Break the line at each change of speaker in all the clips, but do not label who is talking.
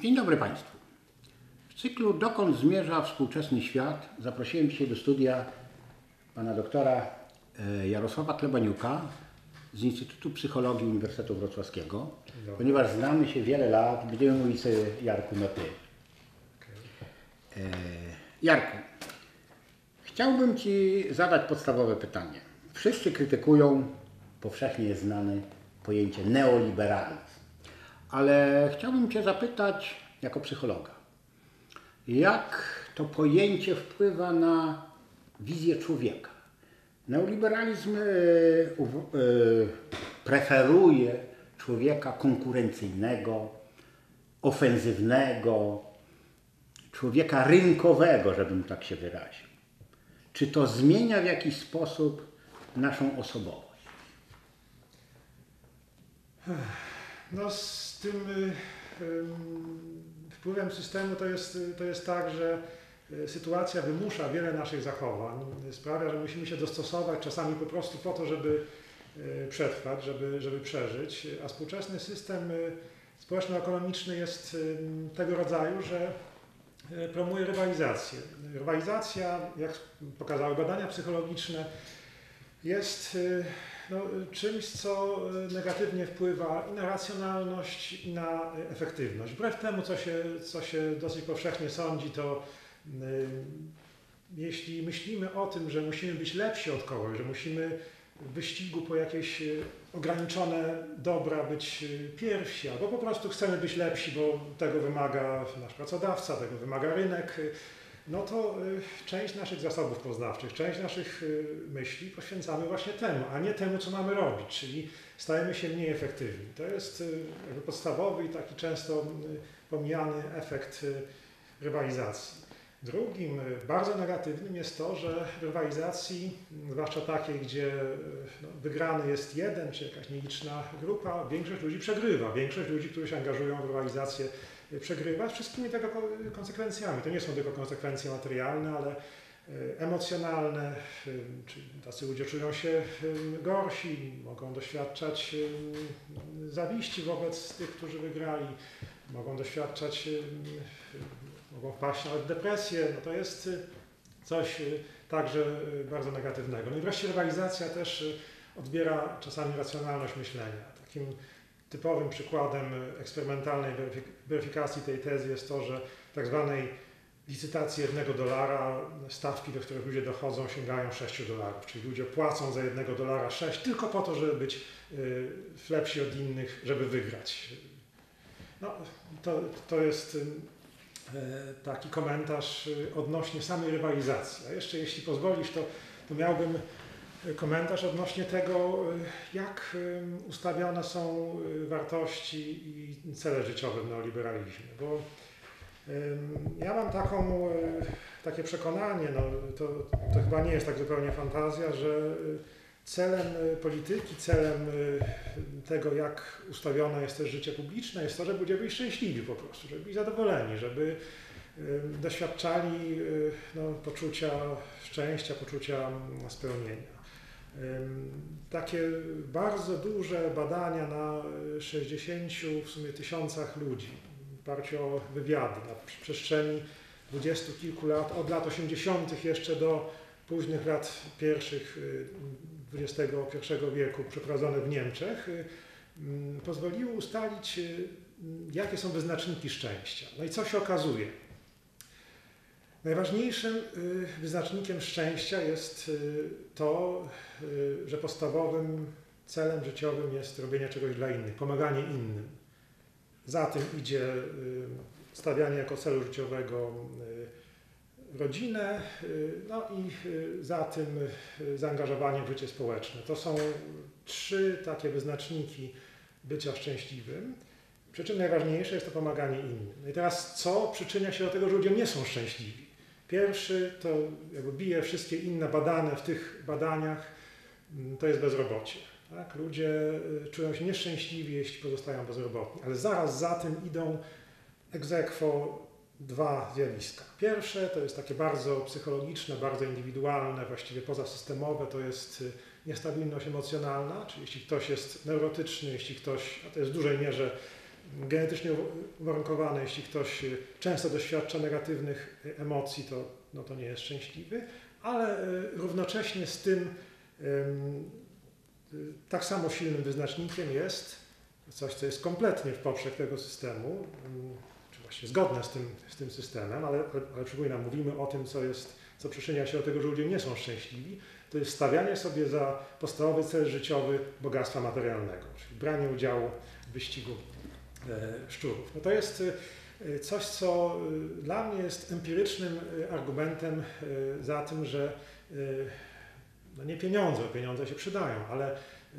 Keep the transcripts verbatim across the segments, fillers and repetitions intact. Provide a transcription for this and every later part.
Dzień dobry Państwu. W cyklu Dokąd zmierza współczesny świat zaprosiłem dzisiaj do studia pana doktora Jarosława Klebaniuka z Instytutu Psychologii Uniwersytetu Wrocławskiego. Ponieważ znamy się wiele lat, będziemy mówić sobie Jarku na ty. Okay. Jarku, chciałbym Ci zadać podstawowe pytanie. Wszyscy krytykują powszechnie znane pojęcie neoliberalizm. Ale chciałbym Cię zapytać jako psychologa, jak to pojęcie wpływa na wizję człowieka? Neoliberalizm yy, yy, preferuje człowieka konkurencyjnego, ofensywnego, człowieka rynkowego, żebym tak się wyraził. Czy to zmienia w jakiś sposób naszą osobowość?
No z tym y, y, wpływem systemu to jest, to jest tak, że sytuacja wymusza wiele naszych zachowań, sprawia, że musimy się dostosować czasami po prostu po to, żeby y, przetrwać, żeby, żeby przeżyć, a współczesny system y, społeczno-ekonomiczny jest y, tego rodzaju, że y, promuje rywalizację. Rywalizacja, jak pokazały badania psychologiczne, jest y, No, czymś, co negatywnie wpływa i na racjonalność, i na efektywność. Wbrew temu, co się, co się dosyć powszechnie sądzi, to y, jeśli myślimy o tym, że musimy być lepsi od kogoś, że musimy w wyścigu po jakieś ograniczone dobra być pierwsi, albo po prostu chcemy być lepsi, bo tego wymaga nasz pracodawca, tego wymaga rynek, no to y, część naszych zasobów poznawczych, część naszych y, myśli poświęcamy właśnie temu, a nie temu, co mamy robić, czyli stajemy się mniej efektywni. To jest y, jakby podstawowy i taki często y, pomijany efekt y, rywalizacji. Drugim, y, bardzo negatywnym jest to, że w rywalizacji, y, zwłaszcza takiej, gdzie y, no, wygrany jest jeden czy jakaś nieliczna grupa, większość ludzi przegrywa. Większość ludzi, którzy się angażują w rywalizację, przegrywa z wszystkimi tego konsekwencjami. To nie są tylko konsekwencje materialne, ale emocjonalne, czyli tacy ludzie czują się gorsi, mogą doświadczać zawiści wobec tych, którzy wygrali, mogą doświadczać, mogą wpaść nawet w depresję. No to jest coś także bardzo negatywnego. No i wreszcie rywalizacja też odbiera czasami racjonalność myślenia. Takim typowym przykładem eksperymentalnej weryfikacji tej tezy jest to, że tak zwanej licytacji jednego dolara stawki, do których ludzie dochodzą, sięgają sześciu dolarów. Czyli ludzie płacą za jednego dolara sześć tylko po to, żeby być y, lepsi od innych, żeby wygrać. No, to, to jest y, taki komentarz odnośnie samej rywalizacji. A jeszcze jeśli pozwolisz, to, to miałbym komentarz odnośnie tego, jak ustawione są wartości i cele życiowe w neoliberalizmie. Bo ja mam taką, takie przekonanie, no to, to chyba nie jest tak zupełnie fantazja, że celem polityki, celem tego, jak ustawione jest też życie publiczne, jest to, żeby ludzie byli szczęśliwi po prostu, żeby byli zadowoleni, żeby doświadczali no, poczucia szczęścia, poczucia spełnienia. Takie bardzo duże badania na sześćdziesięciu w sumie tysiącach ludzi w oparciu o wywiady na przestrzeni dwudziestu kilku lat, od lat osiemdziesiątych jeszcze do późnych lat pierwszych dwudziestego pierwszego wieku przeprowadzone w Niemczech, pozwoliły ustalić, jakie są wyznaczniki szczęścia. No i co się okazuje? Najważniejszym wyznacznikiem szczęścia jest to, że podstawowym celem życiowym jest robienie czegoś dla innych, pomaganie innym. Za tym idzie stawianie jako celu życiowego rodzinę, no i za tym zaangażowanie w życie społeczne. To są trzy takie wyznaczniki bycia szczęśliwym. Przy czym najważniejsze jest to pomaganie innym. No i teraz co przyczynia się do tego, że ludzie nie są szczęśliwi? Pierwszy to jakby bije wszystkie inne badane w tych badaniach, to jest bezrobocie. Tak? Ludzie czują się nieszczęśliwi, jeśli pozostają bezrobotni, ale zaraz za tym idą ex aequo dwa zjawiska. Pierwsze to jest takie bardzo psychologiczne, bardzo indywidualne, właściwie pozasystemowe, to jest niestabilność emocjonalna, czyli jeśli ktoś jest neurotyczny, jeśli ktoś, a to jest w dużej mierze genetycznie uwarunkowane. Jeśli ktoś często doświadcza negatywnych emocji, to, no to nie jest szczęśliwy, ale równocześnie z tym tak samo silnym wyznacznikiem jest coś, co jest kompletnie w poprzek tego systemu, czy właściwie zgodne z tym, z tym systemem, ale, ale przypominam, mówimy o tym, co, jest, co przyczynia się do tego, że ludzie nie są szczęśliwi. To jest stawianie sobie za podstawowy cel życiowy bogactwa materialnego, czyli branie udziału w wyścigu szczurów. No to jest coś, co dla mnie jest empirycznym argumentem za tym, że no nie pieniądze, pieniądze się przydają, ale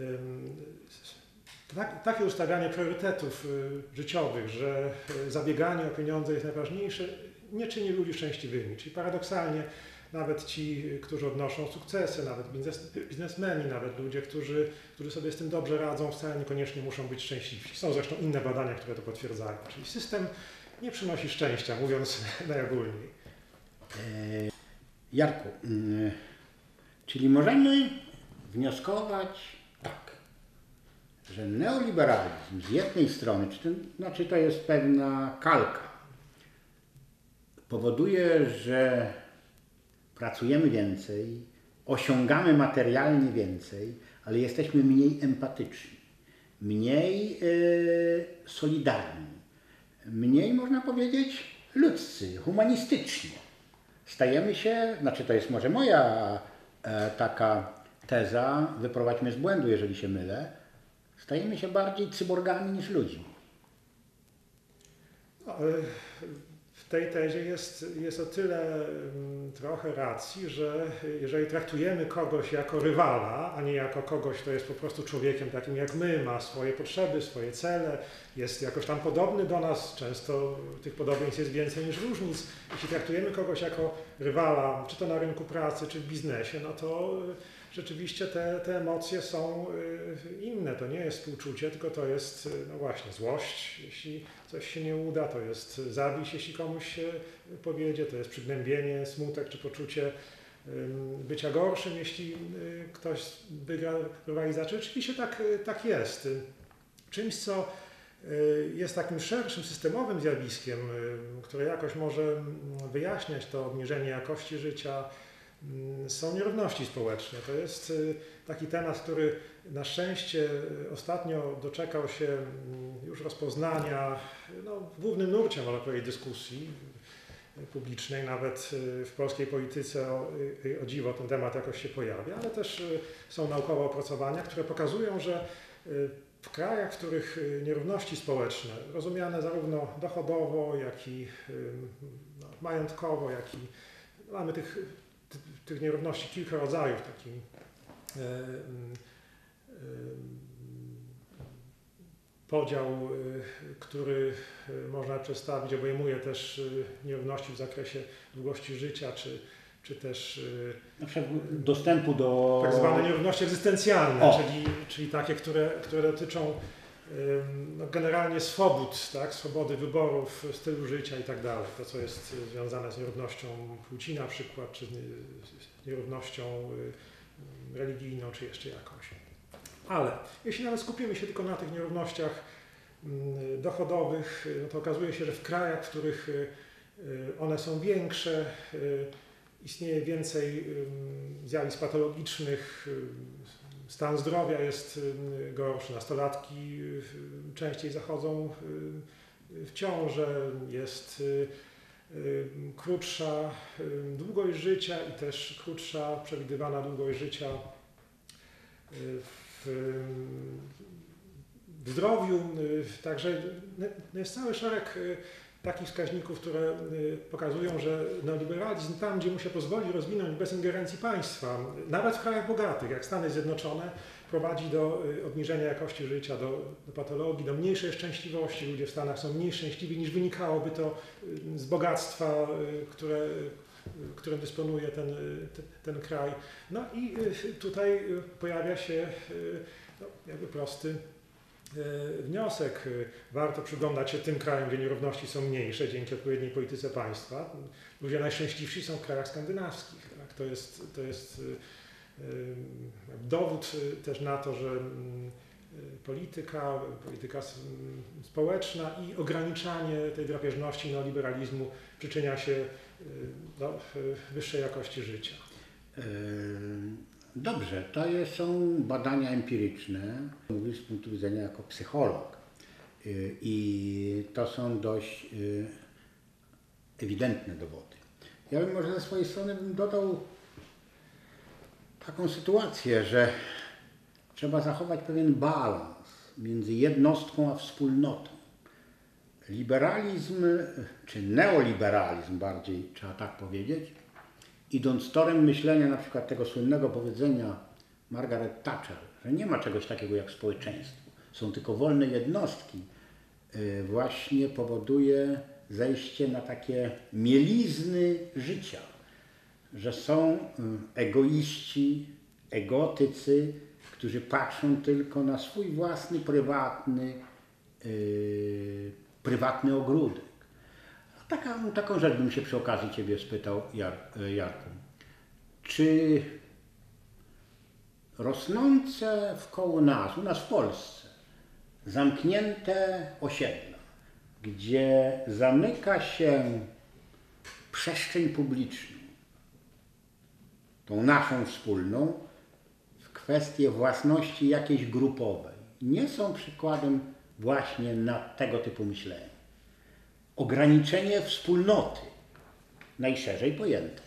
tak, takie ustawianie priorytetów życiowych, że zabieganie o pieniądze jest najważniejsze, nie czyni ludzi szczęśliwymi. Czyli paradoksalnie nawet ci, którzy odnoszą sukcesy, nawet biznes, biznesmeni, nawet ludzie, którzy, którzy sobie z tym dobrze radzą, wcale niekoniecznie muszą być szczęśliwi. Są zresztą inne badania, które to potwierdzają. Czyli system nie przynosi szczęścia, mówiąc najogólniej.
Jarku, czyli możemy wnioskować tak, że neoliberalizm z jednej strony, czy to, znaczy to jest pewna kalka, powoduje, że pracujemy więcej, osiągamy materialnie więcej, ale jesteśmy mniej empatyczni, mniej yy, solidarni, mniej, można powiedzieć, ludzcy, humanistyczni. Stajemy się, znaczy to jest może moja e, taka teza, wyprowadźmy z błędu, jeżeli się mylę, stajemy się bardziej cyborgami niż ludźmi.
No, w tej tezie jest, jest o tyle um, trochę racji, że jeżeli traktujemy kogoś jako rywala, a nie jako kogoś, kto jest po prostu człowiekiem takim jak my, ma swoje potrzeby, swoje cele, jest jakoś tam podobny do nas, często tych podobieństw jest więcej niż różnic. Jeśli traktujemy kogoś jako rywala, czy to na rynku pracy, czy w biznesie, no to rzeczywiście te, te emocje są inne. To nie jest współczucie, tylko to jest, no właśnie, złość, jeśli coś się nie uda, to jest zawiść, jeśli komuś się powiedzie, to jest przygnębienie, smutek czy poczucie bycia gorszym, jeśli ktoś wygra rywalizację. Oczywiście tak, tak jest. Czymś, co jest takim szerszym, systemowym zjawiskiem, które jakoś może wyjaśniać to obniżenie jakości życia, są nierówności społeczne. To jest taki temat, który na szczęście ostatnio doczekał się już rozpoznania no, w głównym nurcie, można powiedzieć, dyskusji publicznej, nawet w polskiej polityce o, o dziwo ten temat jakoś się pojawia, ale też są naukowe opracowania, które pokazują, że w krajach, w których nierówności społeczne, rozumiane zarówno dochodowo, jak i no, majątkowo, jak i no, mamy tych tych nierówności kilka rodzajów, taki e, e, podział, e, który można przedstawić, obejmuje też nierówności w zakresie długości życia, czy, czy też
na przykład dostępu do...
tak zwane nierówności egzystencjalne,
O.
czyli, czyli takie, które, które dotyczą no, generalnie swobód, tak? Swobody wyborów, stylu życia i tak dalej. To, co jest związane z nierównością płci na przykład, czy z nierównością religijną, czy jeszcze jakąś. Ale jeśli nawet skupimy się tylko na tych nierównościach dochodowych, no to okazuje się, że w krajach, w których one są większe, istnieje więcej zjawisk patologicznych, stan zdrowia jest gorszy, nastolatki częściej zachodzą w ciążę, jest krótsza długość życia i też krótsza przewidywana długość życia w zdrowiu. Także jest cały szereg takich wskaźników, które pokazują, że neoliberalizm tam, gdzie mu się pozwoli rozwinąć bez ingerencji państwa, nawet w krajach bogatych, jak Stany Zjednoczone, prowadzi do obniżenia jakości życia, do, do patologii, do mniejszej szczęśliwości. Ludzie w Stanach są mniej szczęśliwi, niż wynikałoby to z bogactwa, które, którym dysponuje ten, ten kraj. No i tutaj pojawia się no, jakby prosty wniosek. Warto przyglądać się tym krajom, gdzie nierówności są mniejsze dzięki odpowiedniej polityce państwa. Ludzie najszczęśliwsi są w krajach skandynawskich. Tak? To jest, to jest dowód też na to, że polityka, polityka społeczna i ograniczanie tej drapieżności neoliberalizmu przyczynia się do wyższej jakości życia.
Dobrze, to jest, są badania empiryczne, mówisz z punktu widzenia jako psycholog i to są dość ewidentne dowody. Ja bym może ze swojej strony bym dodał taką sytuację, że trzeba zachować pewien balans między jednostką a wspólnotą. Liberalizm, czy neoliberalizm bardziej, trzeba tak powiedzieć, idąc torem myślenia na przykład tego słynnego powiedzenia Margaret Thatcher, że nie ma czegoś takiego jak społeczeństwo, są tylko wolne jednostki, właśnie powoduje zejście na takie mielizny życia, że są egoiści, egotycy, którzy patrzą tylko na swój własny, prywatny, yy, prywatny ogródek. Taką, taką rzecz bym się przy okazji Ciebie spytał, Jar, Jarku. Czy rosnące wkoło nas, u nas w Polsce, zamknięte osiedla, gdzie zamyka się przestrzeń publiczną, tą naszą wspólną, w kwestię własności jakiejś grupowej, nie są przykładem właśnie na tego typu myślenie? Ograniczenie wspólnoty, najszerzej pojętej.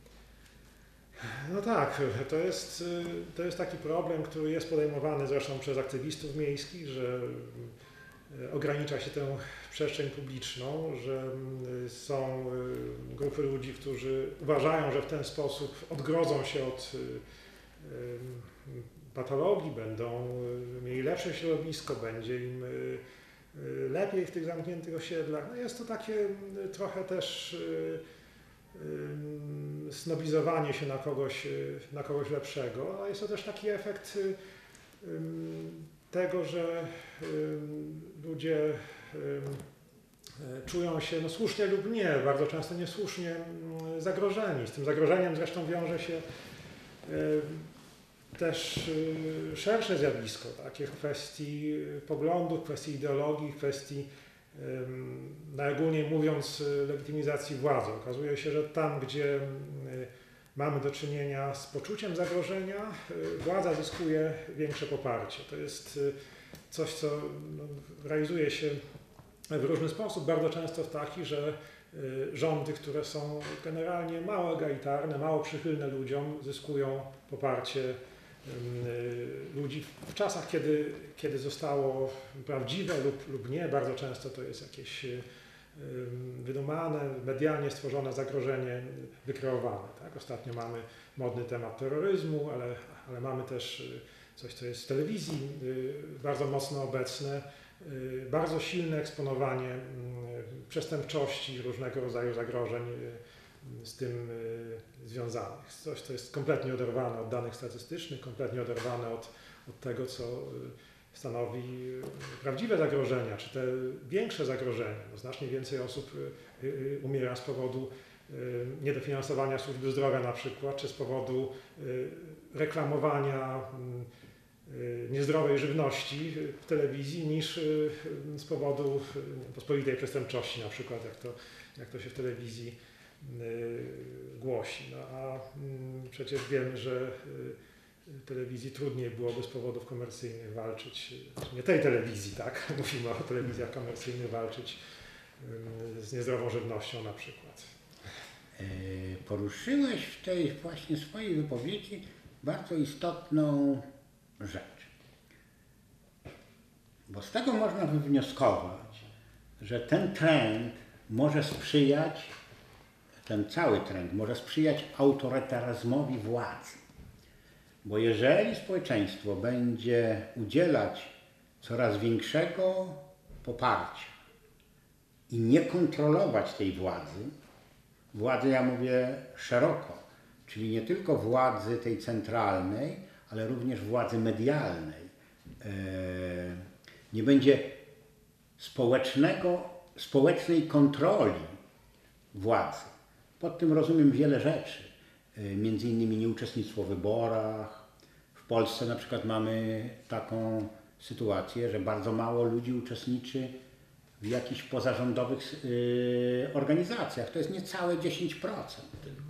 No tak, to jest, to jest taki problem, który jest podejmowany zresztą przez aktywistów miejskich, że ogranicza się tę przestrzeń publiczną, że są grupy ludzi, którzy uważają, że w ten sposób odgrodzą się od patologii, będą mieli lepsze środowisko, będzie im lepiej w tych zamkniętych osiedlach. No jest to takie trochę też snobizowanie się na kogoś, na kogoś lepszego, a jest to też taki efekt tego, że ludzie czują się, no słusznie lub nie, bardzo często niesłusznie zagrożeni. Z tym zagrożeniem zresztą wiąże się też szersze zjawisko, takie w kwestii poglądów, kwestii ideologii, kwestii, najogólniej mówiąc, legitymizacji władzy. Okazuje się, że tam, gdzie mamy do czynienia z poczuciem zagrożenia, władza zyskuje większe poparcie. To jest coś, co realizuje się w różny sposób, bardzo często w taki, że rządy, które są generalnie mało egalitarne, mało przychylne ludziom, zyskują poparcie ludzi w czasach, kiedy, kiedy zostało prawdziwe lub, lub nie, bardzo często to jest jakieś wydumane, medialnie stworzone zagrożenie wykreowane. Tak? Ostatnio mamy modny temat terroryzmu, ale, ale mamy też coś, co jest w telewizji bardzo mocno obecne, bardzo silne eksponowanie przestępczości, różnego rodzaju zagrożeń z tym związanych. Coś, co jest kompletnie oderwane od danych statystycznych, kompletnie oderwane od, od tego, co stanowi prawdziwe zagrożenia, czy te większe zagrożenia. No, znacznie więcej osób umiera z powodu niedofinansowania służby zdrowia na przykład, czy z powodu reklamowania niezdrowej żywności w telewizji, niż z powodu pospolitej przestępczości na przykład, jak to, jak to się w telewizji głosi. No, a przecież wiemy, że telewizji trudniej byłoby z powodów komercyjnych walczyć, nie tej telewizji, tak, mówimy o telewizjach komercyjnych, walczyć z niezdrową żywnością na przykład.
Poruszyłeś w tej właśnie swojej wypowiedzi bardzo istotną rzecz. Bo z tego można wywnioskować, że ten trend może sprzyjać, ten cały trend może sprzyjać autorytaryzmowi władzy. Bo jeżeli społeczeństwo będzie udzielać coraz większego poparcia i nie kontrolować tej władzy, władzy ja mówię szeroko, czyli nie tylko władzy tej centralnej, ale również władzy medialnej, nie będzie społecznego, społecznej kontroli władzy. Pod tym rozumiem wiele rzeczy, między innymi nieuczestnictwo w wyborach. W Polsce na przykład mamy taką sytuację, że bardzo mało ludzi uczestniczy w jakichś pozarządowych yy, organizacjach. To jest niecałe dziesięć procent tylko.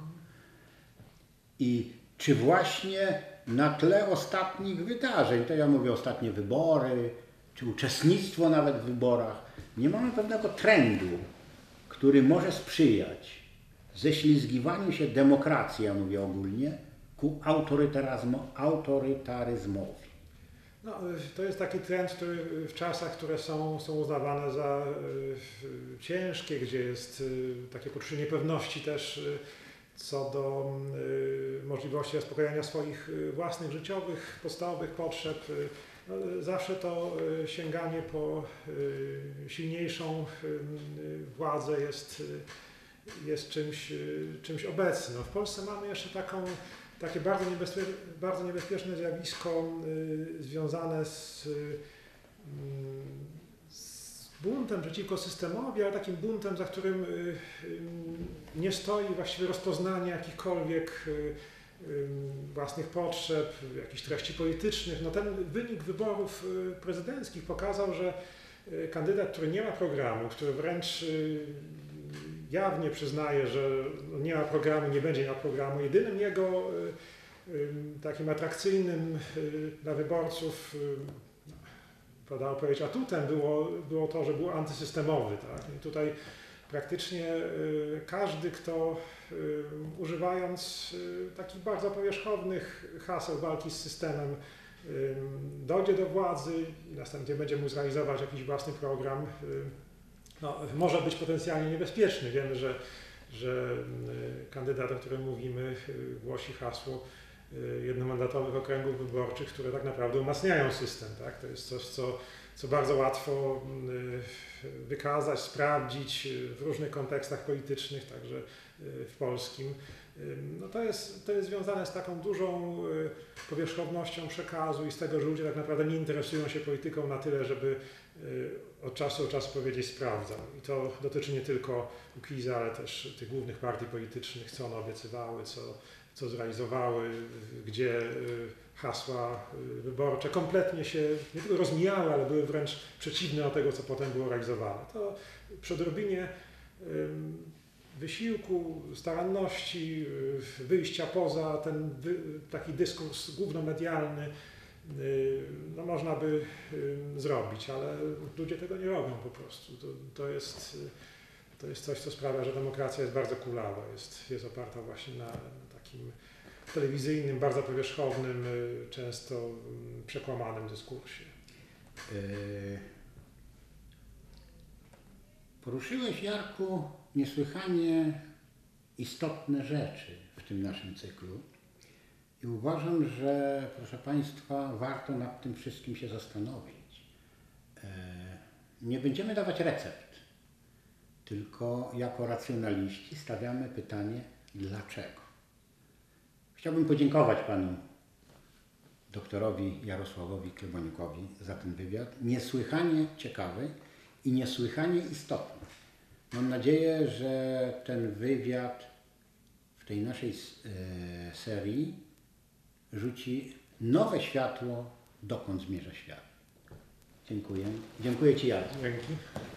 I czy właśnie na tle ostatnich wydarzeń, to ja mówię ostatnie wybory, czy uczestnictwo nawet w wyborach, nie mamy pewnego trendu, który może sprzyjać ześlizgiwaniu się demokracji, ja mówię ogólnie, ku autorytaryzmo, autorytaryzmowi.
No, to jest taki trend, który w czasach, które są, są uznawane za y, ciężkie, gdzie jest y, takie poczucie niepewności też y, co do y, możliwości zaspokojenia swoich y, własnych życiowych, podstawowych potrzeb. Y, no, zawsze to y, sięganie po y, silniejszą y, y, władzę jest, y, jest czymś, y, czymś obecnym. No, w Polsce mamy jeszcze taką takie bardzo, niebezpie, bardzo niebezpieczne zjawisko y, związane z, y, z buntem przeciwko systemowi, ale takim buntem, za którym y, y, nie stoi właściwie rozpoznanie jakichkolwiek y, y, własnych potrzeb, jakichś treści politycznych. No, ten wynik wyborów y, prezydenckich pokazał, że y, kandydat, który nie ma programu, który wręcz y, jawnie przyznaje, że nie ma programu, nie będzie miał programu. Jedynym jego y, y, takim atrakcyjnym y, dla wyborców, y, podało powiedzieć, atutem było, było to, że był antysystemowy. Tak? I tutaj praktycznie y, każdy, kto y, używając y, takich bardzo powierzchownych haseł walki z systemem y, dojdzie do władzy i następnie będzie mógł zrealizować jakiś własny program, y, no, może być potencjalnie niebezpieczny. Wiemy, że, że kandydat, o którym mówimy, głosi hasło jednomandatowych okręgów wyborczych, które tak naprawdę umacniają system. Tak? To jest coś, co, co bardzo łatwo wykazać, sprawdzić w różnych kontekstach politycznych, także w polskim. No to jest, to jest związane z taką dużą powierzchownością przekazu i z tego, że ludzie tak naprawdę nie interesują się polityką na tyle, żeby od czasu do czasu powiedzieć sprawdzam. I to dotyczy nie tylko Kukiza, ale też tych głównych partii politycznych, co one obiecywały, co, co zrealizowały, gdzie hasła wyborcze kompletnie się nie tylko rozmijały, ale były wręcz przeciwne do tego, co potem było realizowane. To przy odrobinie wysiłku, staranności, wyjścia poza ten taki dyskurs głównomedialny, no można by zrobić, ale ludzie tego nie robią po prostu. To, to, jest, to jest coś, co sprawia, że demokracja jest bardzo kulawa, jest, jest oparta właśnie na takim telewizyjnym, bardzo powierzchownym, często przekłamanym dyskursie.
Poruszyłeś, Jarku, niesłychanie istotne rzeczy w tym naszym cyklu. I uważam, że, proszę Państwa, warto nad tym wszystkim się zastanowić. Nie będziemy dawać recept, tylko jako racjonaliści stawiamy pytanie, dlaczego. Chciałbym podziękować Panu doktorowi Jarosławowi Kleboniukowi za ten wywiad, niesłychanie ciekawy i niesłychanie istotny. Mam nadzieję, że ten wywiad w tej naszej e, serii rzuci nowe światło, dokąd zmierza świat. Dziękuję. Dziękuję Ci, Jarku.
Dzięki.